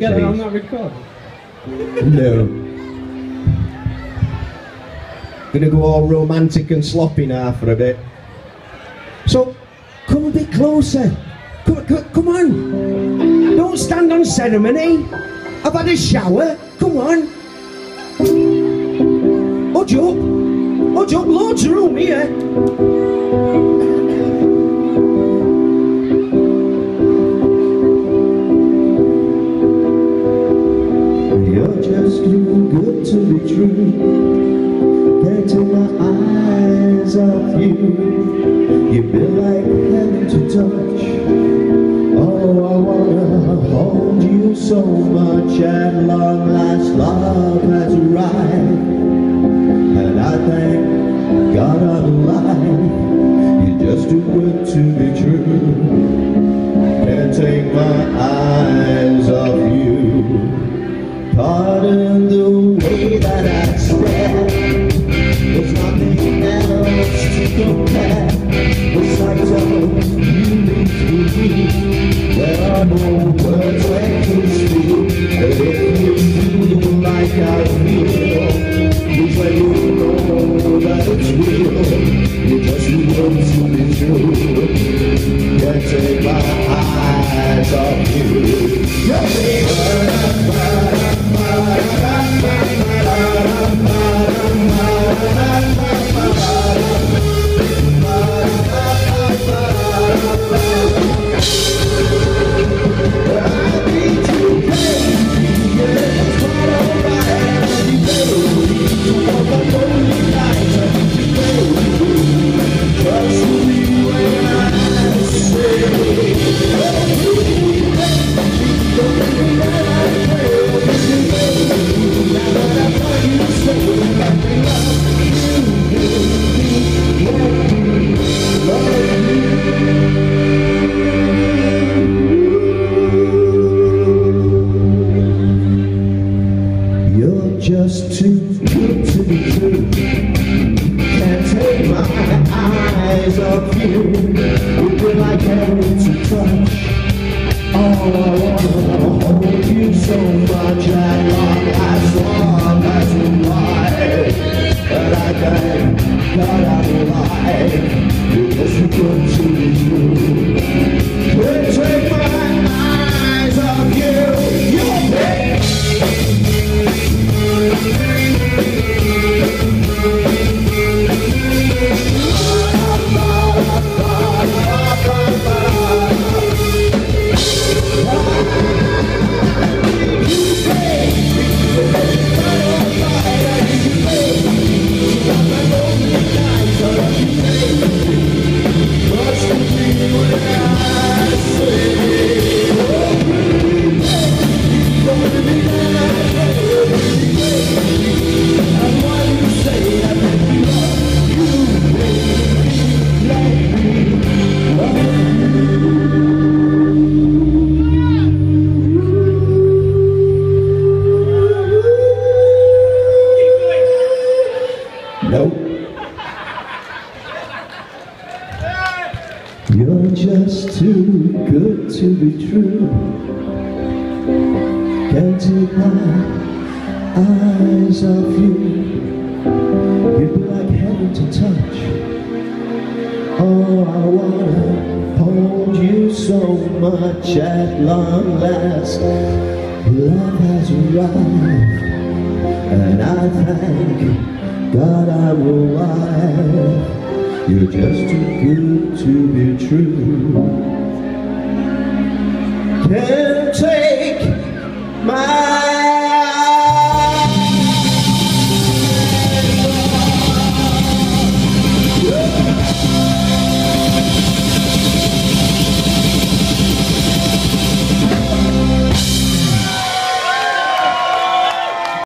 Get it on that record? No. Gonna go all romantic and sloppy now for a bit. So, come a bit closer. Come on. Don't stand on ceremony. I've had a shower. Come on. Hodge up. Hodge up. Loads of room here. You're just too good to be true. Can't take my eyes off you. You've been like heaven to touch. Oh, I wanna hold you so much. At long last, love has arrived, and I thank God I'm alive. You're just too good to be true. Can't take my eyes off you. Pardon the way that I swear, there's nothing else to compare. The sight of you makes me, there are no words left to speak. But if you feel like I feel, please let me know that it's real. You're just too good to be true. Can't take my eyes off you. Just too good to be true. Can't take my eyes off you. You've been like heaven to touch. Oh, I wanna hold you so much. At long as we lie. But I thank God I'm alive. You're just too good to be true. Can't take my eyes off you. You're big. You're just too good to be true. Can't take my eyes off you. You'd be like heaven to touch. Oh, I wanna hold you so much. At long last, love has arrived, and I thank God I'm alive. You're just too good to be true. Can't take my